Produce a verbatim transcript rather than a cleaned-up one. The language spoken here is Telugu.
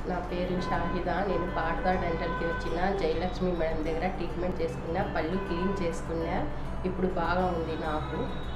నా పేరు షాహిదా. నేను పార్థా డెంటల్కి వచ్చిన జయలక్ష్మి మేడం దగ్గర ట్రీట్మెంట్ చేసుకున్నా. పళ్ళు క్లీన్ చేసుకున్నా. ఇప్పుడు బాగా ఉంది నాకు.